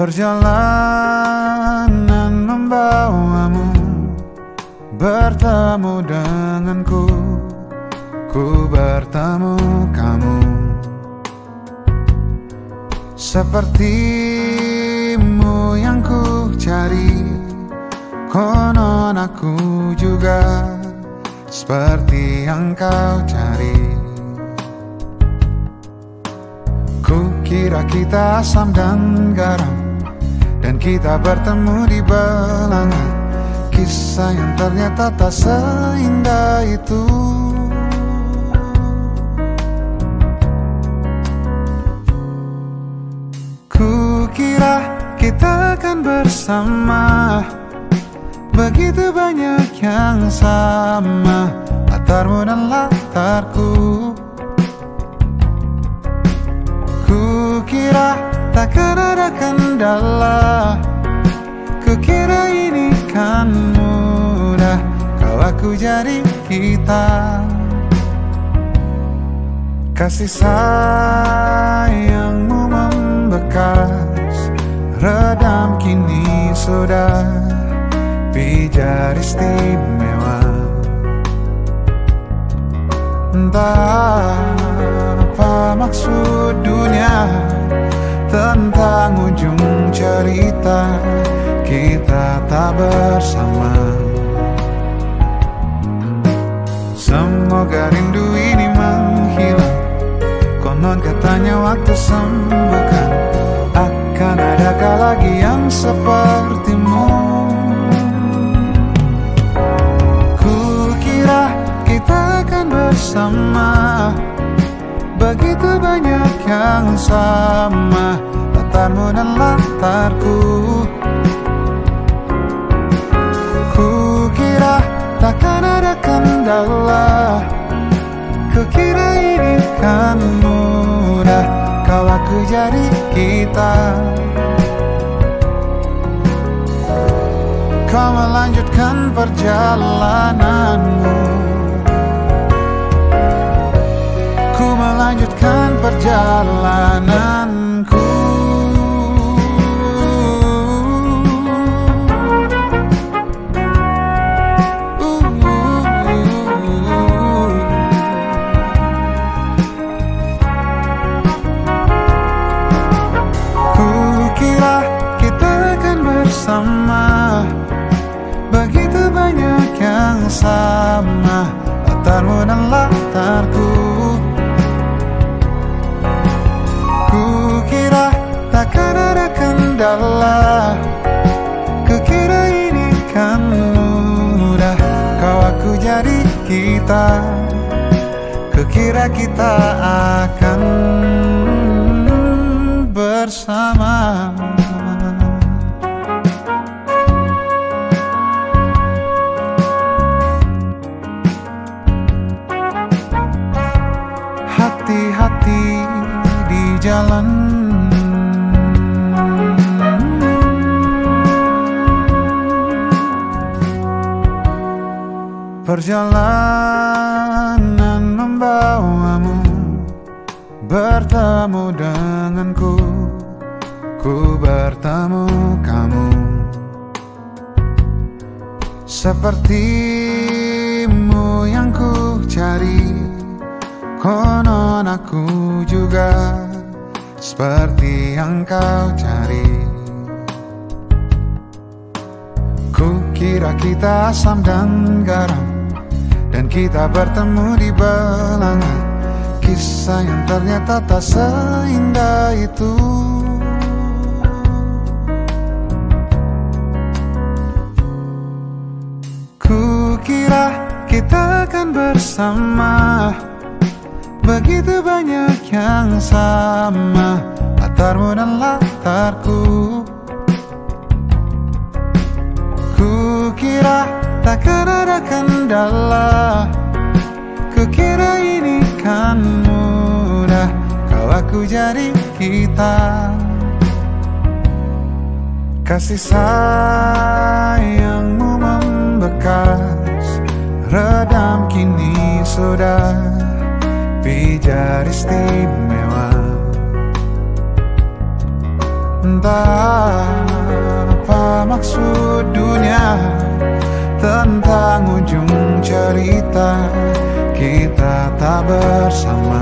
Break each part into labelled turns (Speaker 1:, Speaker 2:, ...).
Speaker 1: Perjalanan membawamu bertemu denganku, ku bertemu kamu. Sepertimu yang ku cari, konon aku juga seperti yang kau cari. Ku kira kita asam dan garam, dan kita bertemu di belanga. Kisah yang ternyata tak seindah itu. Ku kira kita akan bersama, begitu banyak yang sama, latarmu dan latarku. Ku kira takkan ada kendala, ku kira ini kan mudah, kau aku jadi kita. Kasih sayangmu membekas, redam kini sudah pijar istimewa. Entah apa maksud dunia tentang ujung cerita kita tak bersama. Semoga rindu ini menghilang, konon katanya waktu sembuhkan. Akan adakah lagi yang sepertimu? Ku kira kita akan bersama, begitu banyak yang sama, latarmu dan latarku. Ku kira takkan ada kendala, ku kira ini kan mudah, kau aku jadi kita. Kau melanjutkan perjalananmu, ku melanjutkan perjalananku. Ku kira kita akan bersama, begitu banyak yang sama, latarmu dan latarku. Takkan ada kendala, ku kira ini kan mudah, kau aku jadi kita. Ku kira kita akan bersama. Hati-hati di jalan, perjalanan membawamu bertemu denganku, ku bertemu kamu. Sepertimu yang ku cari, konon aku juga seperti yang kau cari. Ku kira kita asam dan garam, dan kita bertemu di belanga. Kisah yang ternyata tak seindah itu. Ku kira kita akan bersama, begitu banyak yang sama, latarmu dan latarku. Ku kira takkan ada kendala, ku kira ini kan mudah, kau aku jadi kita. Kasih sayangmu membekas, redam kini sudah pijar istimewa. Entah apa maksud dunia tentang ujung cerita kita tak bersama.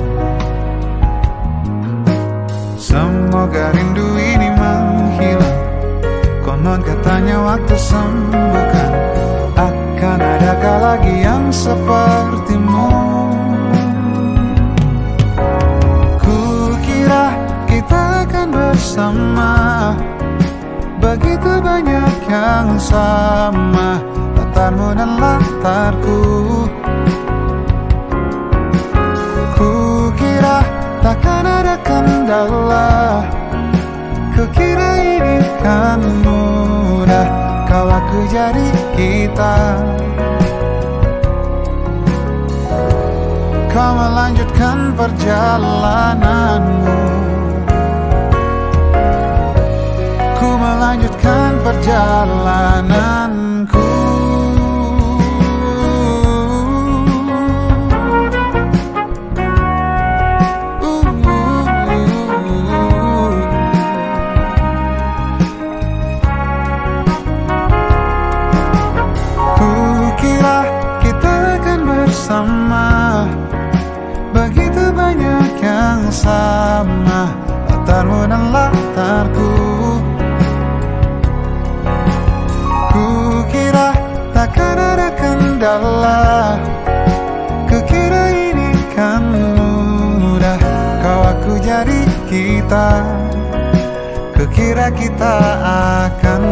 Speaker 1: Semoga rindu ini menghilang. Konon katanya waktu sembuhkan. Akan adakah lagi yang sepertimu? Kukira kita akan bersama. Begitu banyak yang sama, latarmu dan latarku. Kukira takkan ada kendala. Kukira ini kan mudah kalau aku jadi kita. Kau melanjutkan perjalananmu, ku melanjutkan perjalananku. Kukira kita akan bersama. Begitu banyak yang sama, latarmu dan latarku. Kukira takkan ada kendala. Kukira ini kan mudah kau aku jadi kita. Kukira kita akan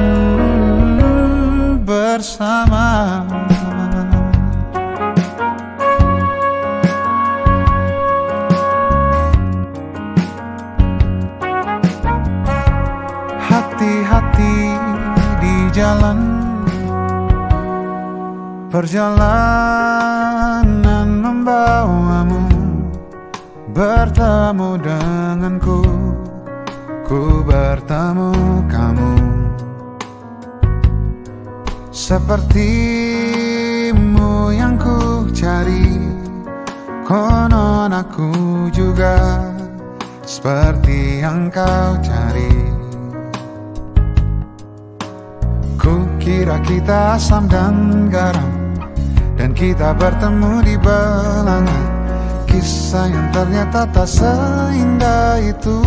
Speaker 1: bersama. Hati-hati di jalan, perjalanan membawamu bertemu denganku, ku bertemu kamu. Sepertimu yang ku cari, konon aku juga seperti yang kau cari. Kukira kita asam dan garam, dan kita bertemu di belanga. Kisah yang ternyata tak seindah itu.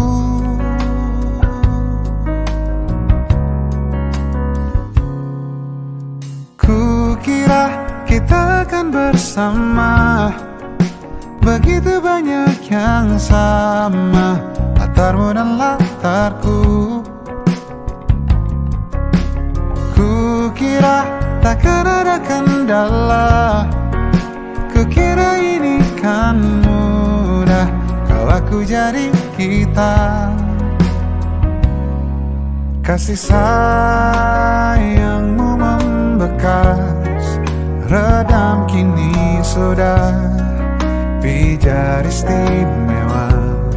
Speaker 1: Kukira kita akan bersama. Begitu banyak yang sama, latarmu dan latarku. Kukira takkan ada kendala. Kukira ini kan mudah kalau aku jadi kita. Kasih sayangmu membekas, redam kini sudah pijar istimewa.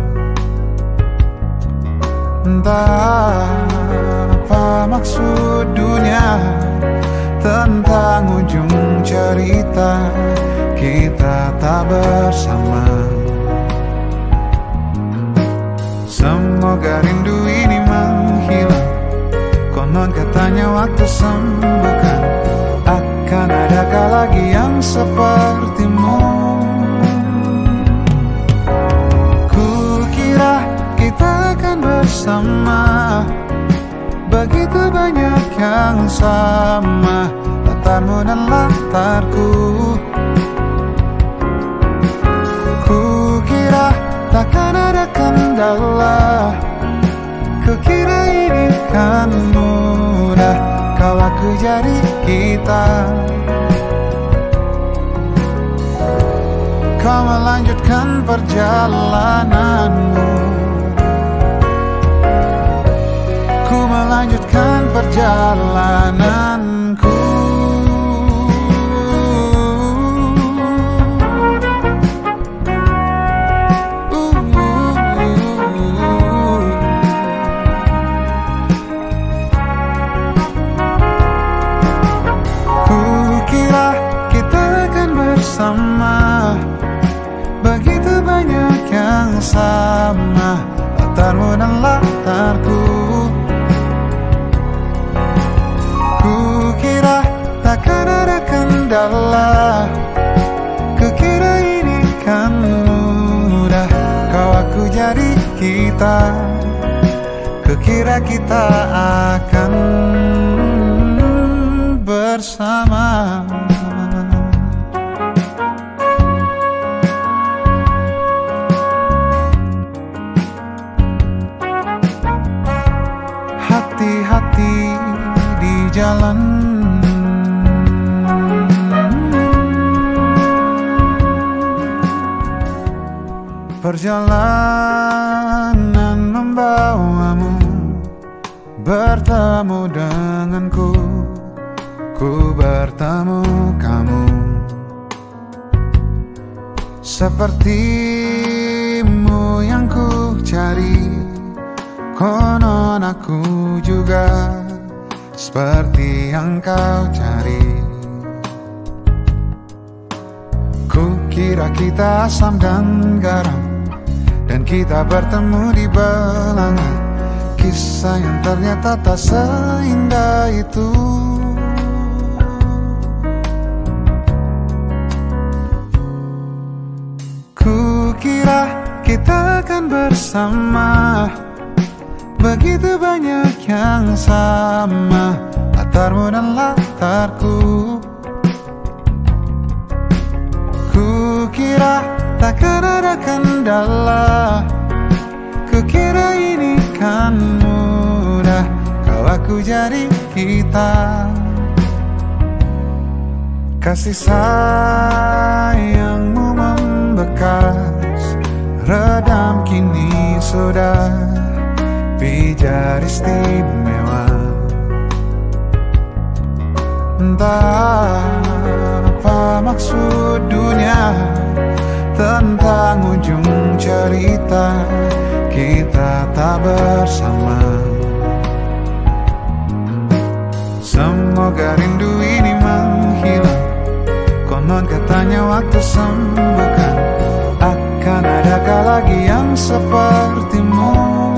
Speaker 1: Entah apa maksud dunia tentang ujung cerita kita tak bersama. Semoga rindu ini menghilang. Konon katanya waktu sembuhkan. Akan adakah lagi yang sepertimu? Kukira kita akan bersama. Begitu banyak yang sama, latarmu dan latarku. Kukira takkan ada kendala. Kukira ini kan mudah kalau aku jadi kita. Kau melanjutkan perjalananmu, ku melanjutkan perjalananku. Kukira kita akan bersama. Begitu banyak yang sama, latarmu dan latarku. Kukira takkan ada kendala, kukira ini kan mudah. Kau aku jadi kita, kukira kita akan bersama. Hati-hati di jalan, perjalanan membawamu bertemu denganku, ku bertemu kamu. Sepertimu yang ku cari, konon aku juga seperti yang kau cari. Kukira kita asam dan garam, dan kita bertemu di belanga. Kisah yang ternyata tak seindah itu. Kukira kita akan bersama, begitu banyak yang sama, latarmu dan latarku. Kukira takkan ada kendala, kukira ini kan mudah. Kau aku jadi kita, kasih sayangmu membekas, redam kini sudah pijar istimewa. Entah apa maksud dunia tentang ujung cerita kita tak bersama. Semoga rindu ini menghilang, konon katanya waktu sembuhkan. Akan adakah lagi yang sepertimu?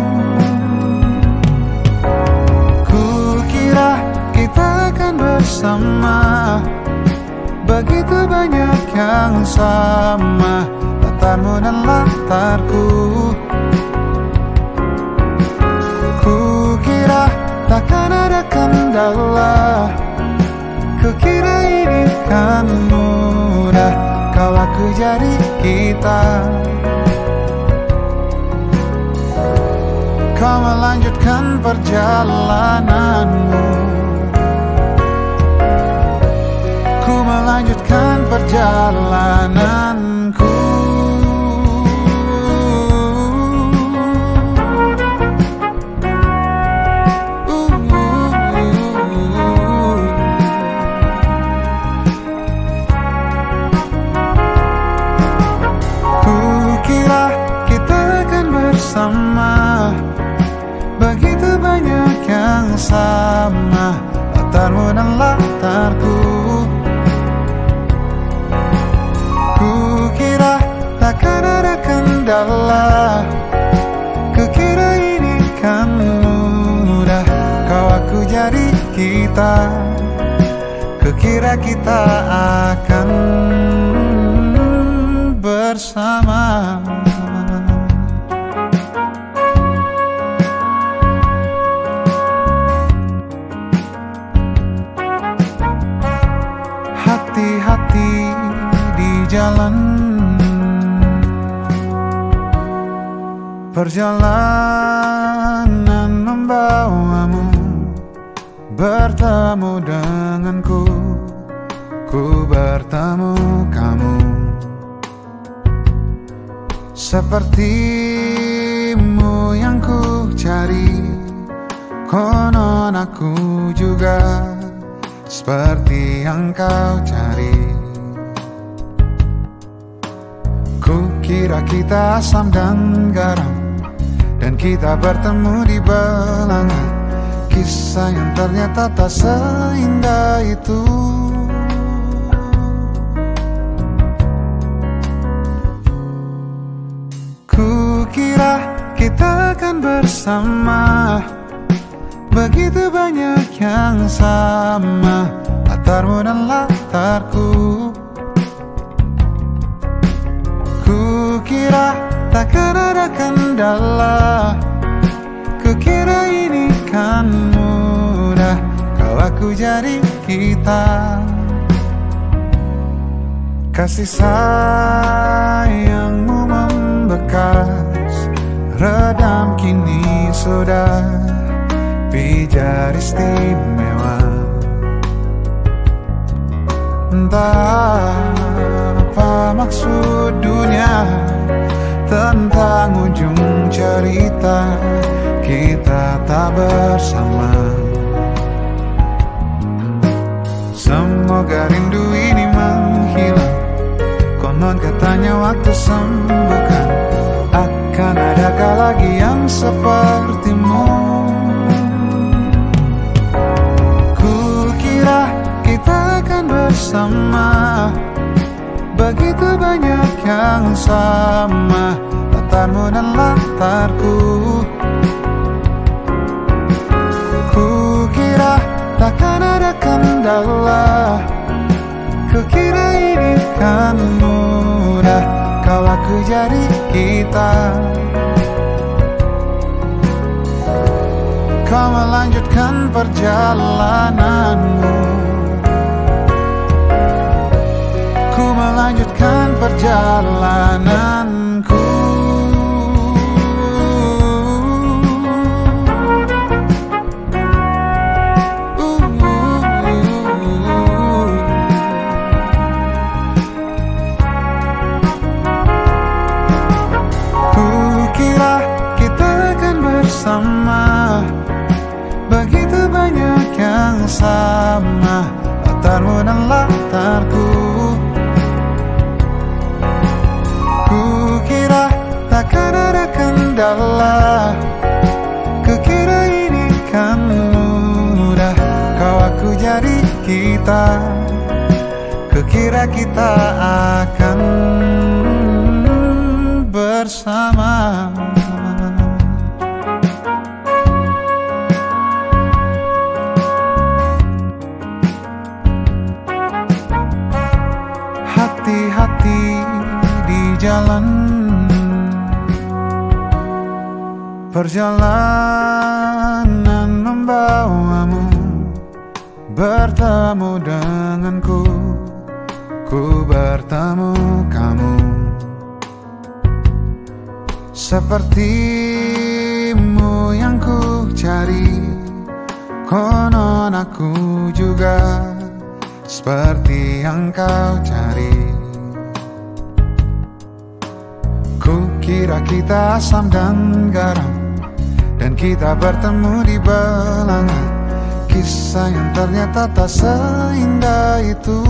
Speaker 1: Kita akan bersama, begitu banyak yang sama, latarmu dan latarku. Kukira takkan ada kendala, kukira ini kan mudah. Kau aku jadi kita, kau melanjutkan perjalananmu, ku melanjutkan perjalananku. Kukira kita akan bersama, begitu banyak yang sama, latarmu dan latarku. Kukira takkan ada kendala, kukira ini kan mudah. Kau aku jadi kita, kukira kita akan bersama. Hati-hati di jalan, perjalanan membawamu bertemu denganku, ku bertemu kamu. Sepertimu yang ku cari, konon aku juga seperti yang kau cari. Kukira kita asam dan garam, dan kita bertemu di belanga. Kisah yang ternyata tak seindah itu. Kukira kita akan bersama. Begitu banyak yang sama, latarmu dan latarku. Kukira takkan ada kendala, kukira ini kan mudah. Kau aku jadi kita. Kasih sayangmu membekas, redam kini sudah pijar istimewa. Entah apa maksud dunia tentang ujung cerita kita tak bersama. Semoga rindu ini menghilang, konon katanya waktu sembuhkan. Akan adakah lagi yang sepertimu? Kukira kita akan bersama. Begitu banyak yang sama, latarmu dan latarku. Kukira takkan ada kendala, kukira ini kan mudah. Kau aku jadi kita. Kau melanjutkan perjalananmu, ku melanjutkan perjalananku. Kukira kita akan bersama. Begitu banyak yang sama, latarmu dan latarku. Kukira takkan ada kendala, kukira ini kan mudah. Kau aku jadi kita, kukira kita akan bersama. Hati-hati di jalan, perjalanan membawamu bertemu denganku, ku bertemu kamu. Sepertimu yang ku cari, konon aku juga seperti yang kau cari. Kukira kita asam dan garam, dan kita bertemu di belanga. Kisah yang ternyata tak seindah itu.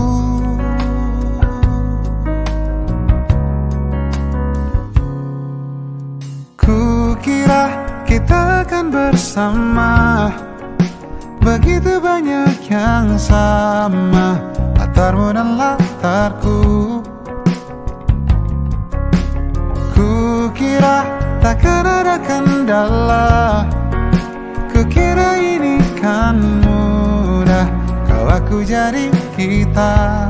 Speaker 1: Kukira kita akan bersama. Begitu banyak yang sama, latarmu dan latarku. Kukira takkan ada kendala, kukira ini kan mudah. Kau aku jadi kita.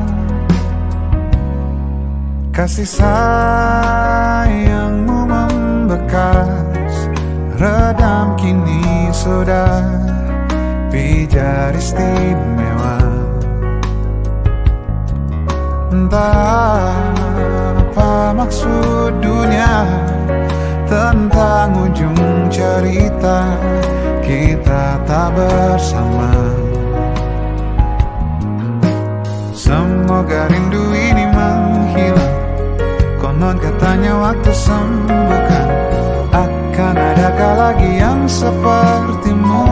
Speaker 1: Kasih sayangmu membekas, redam kini sudah pijar istimewa. Entah apa maksud dunia tentang ujung cerita kita tak bersama. Semoga rindu ini menghilang, konon katanya waktu sembuhkan. Akan adakah lagi yang sepertimu?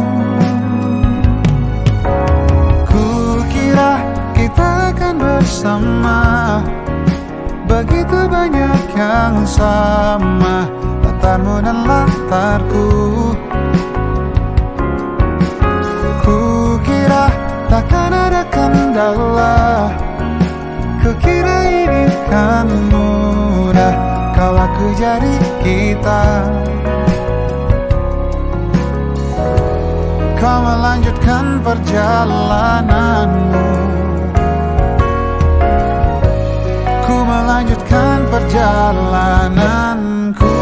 Speaker 1: Kita akan bersama. Begitu banyak yang sama, latarmu dan latarku. Kukira takkan ada kendala, kukira ini kan mudah. Kau aku jadi kita. Kau melanjutkan perjalananmu, ku melanjutkan perjalananku.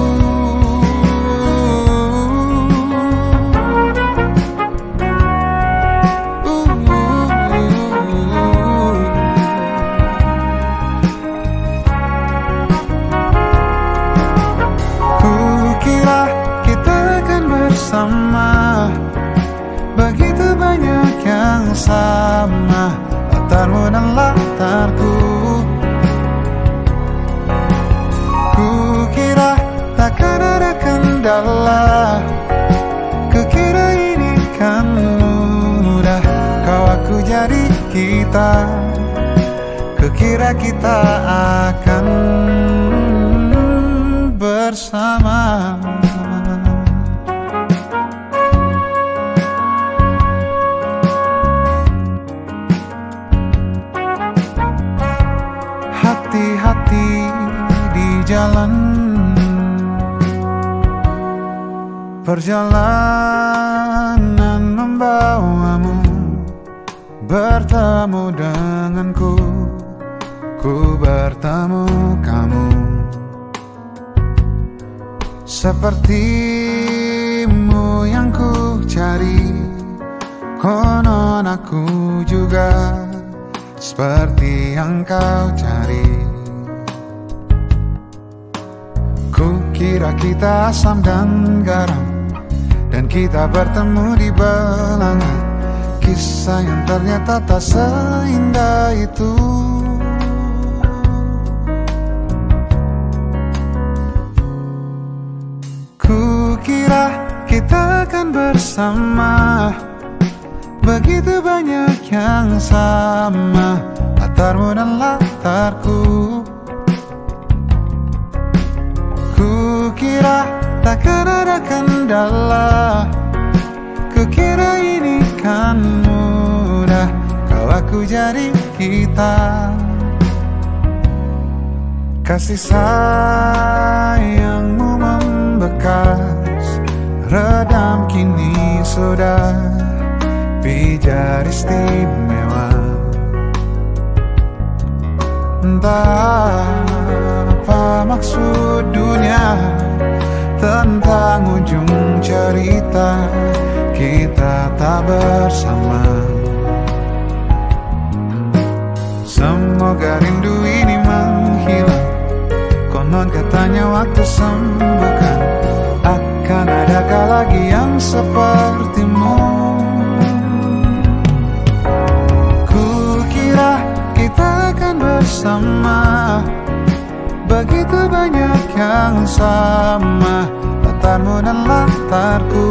Speaker 1: Kukira kita akan bersama, begitu banyak yang sama, latarmu dan latarku. Kukira takkan ada kendala, kukira ini kan mudah. Kau aku jadi kita, kukira kita akan bersama. Hati-hati di jalan, perjalanan membawamu bertemu denganku, ku bertemu kamu. Sepertimu yang ku cari, konon aku juga seperti yang kau cari. Kukira kita asam dan garam, dan kita bertemu di belanga. Kisah yang ternyata tak seindah itu. Kukira kita akan bersama, begitu banyak yang sama, latarmu dan latarku. Kukira takkan ada kendala, kukira ini kan mudah. Kau aku jadi kita, kasih sayangmu membekas, redam kini sudah pijar istimewa. Entah apa maksud dunia tentang ujung cerita kita tak bersama. Semoga rindu ini menghilang, konon katanya waktu sembuhkan. Akan adakah lagi yang sepertimu? Kita akan bersama, begitu banyak yang sama, latarmu dan latarku.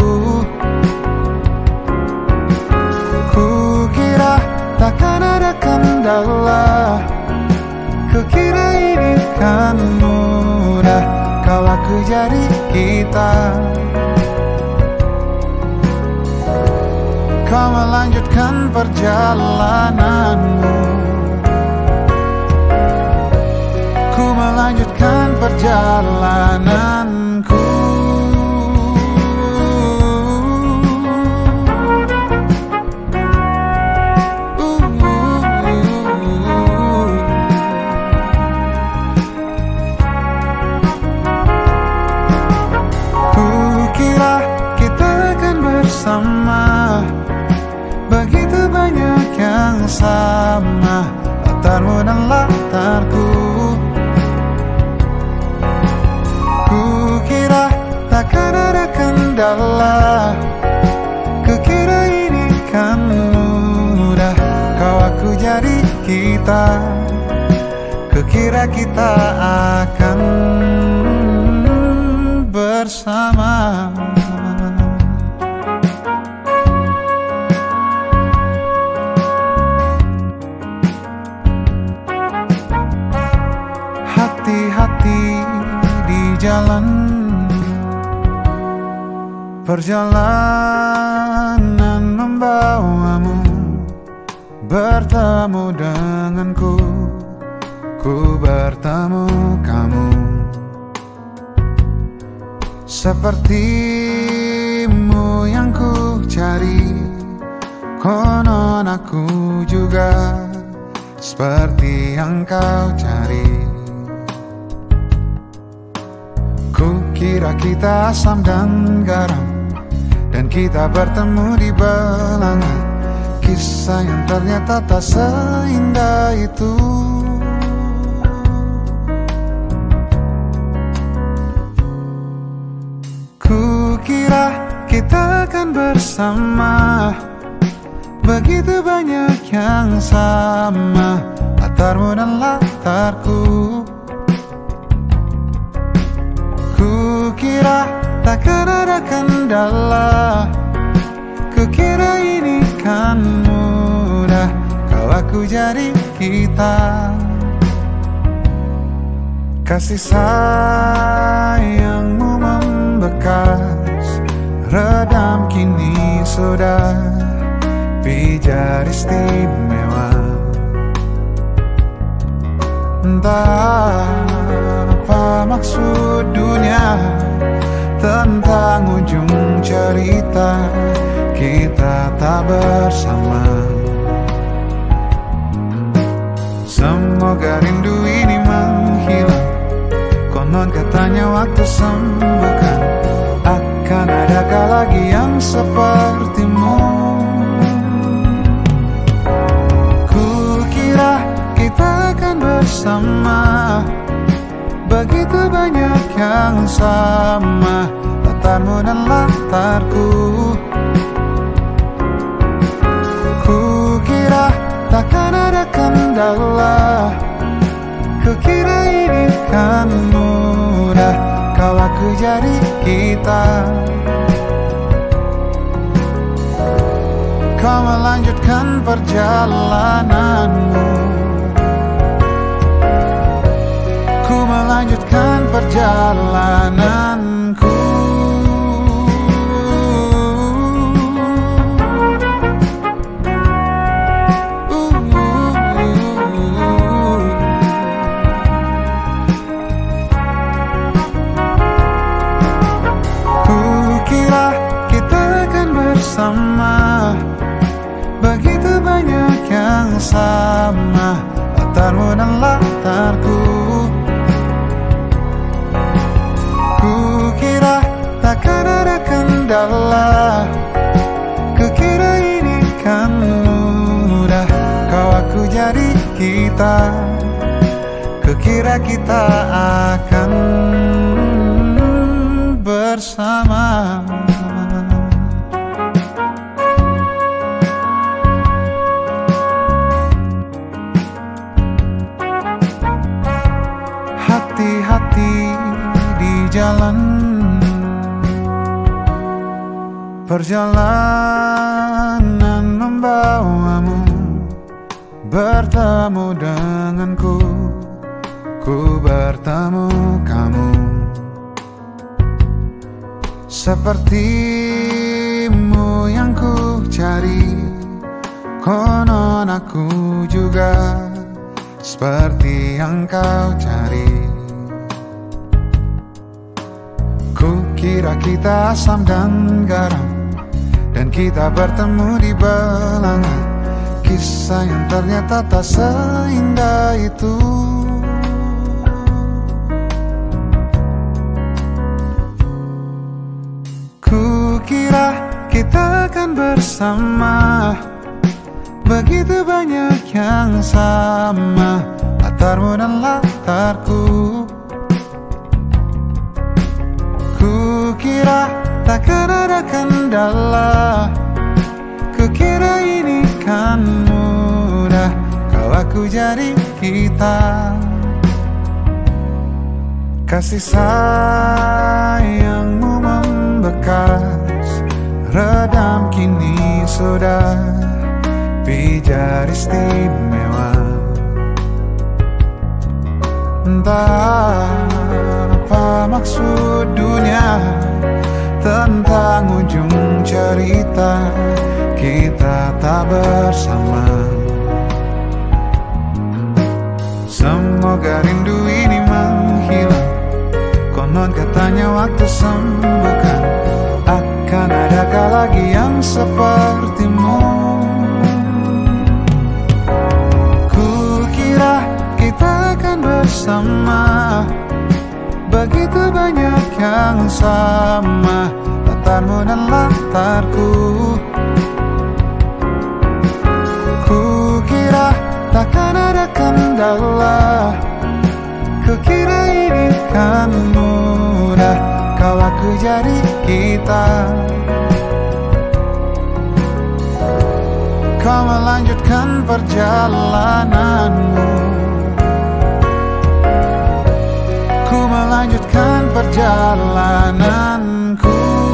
Speaker 1: Kukira takkan ada kendala, kukira ini kan mudah. Kau aku jadi kita, kau melanjutkan perjalananmu, ku melanjutkan perjalananku. Kukira kita akan bersama, begitu banyak yang sama, latarmu dan latarku. Kukira takkan ada kendala, kukira ini kan mudah. Kau aku jadi kita, kukira kita akan bersama. Hati-hati di jalan, perjalanan membawamu bertemu denganku, ku bertemu kamu. Sepertimu yang ku cari, konon aku juga seperti yang kau cari. Kukira kita asam dan garam, dan kita bertemu di belanga. Kisah yang ternyata tak seindah itu. Kukira kita akan bersama, begitu banyak yang sama, latarmu dan latarku. Kukira takkan ada kendala, kukira ini kan mudah, kau aku jadi kita. Kasih sayangmu membekas, redam kini sudah pijar istimewa. Entah apa maksud dunia tentang ujung cerita kita tak bersama. Semoga rindu ini menghilang, konon katanya waktu sembuhkan. Akan adakah lagi yang sepertimu? Kukira kita akan bersama, begitu banyak yang sama, latarmu dan latarku. Kukira takkan ada kendala, kukira ini kan mudah, kau aku jadi kita. Kau melanjutkan perjalananmu, ku melanjutkan perjalananku. Kukira kita akan bersama, begitu banyak yang sama, latarmu dan latarku. Kukira takkan ada kendala, kukira ini kan mudah, kau aku jadi kita. Kukira kita akan bersama. Hati-hati di jalan, perjalanan membawamu bertemu denganku, ku bertemu kamu. Sepertimu yang ku cari, konon aku juga seperti yang kau cari. Kukira kita asam dan garam, dan kita bertemu di belanga. Kisah yang ternyata tak seindah itu. Kukira kita akan bersama, begitu banyak yang sama, latarmu dan latarku. Kukira takkan ada kendala, kukira ini kan mudah, kau aku jadi kita. Kasih sayangmu membekas, redam kini sudah pijar istimewa. Entah apa maksud dunia tentang ujung cerita kita tak bersama. Semoga rindu ini menghilang, konon katanya waktu sembuhkan. Akan adakah ada lagi yang sepertimu. Kukira kita akan bersama, begitu banyak yang sama, latarmu dan latarku. Kukira takkan ada kendala, kukira ini kan mudah, kau aku jadi kita. Kau melanjutkan perjalananmu, ku melanjutkan perjalananku.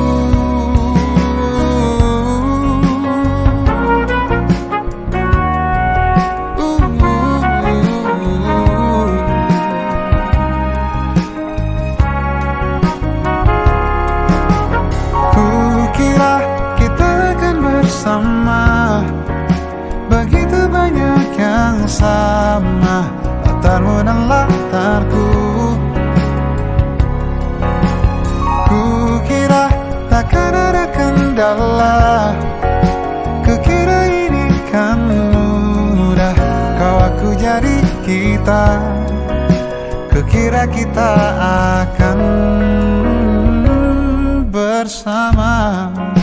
Speaker 1: Kukira kita akan bersama, begitu banyak yang sama, latarmu dan latarku. Kukira takkan ada kendala, kukira ini kan mudah, kau aku jadi kita. Kukira kita akan bersama.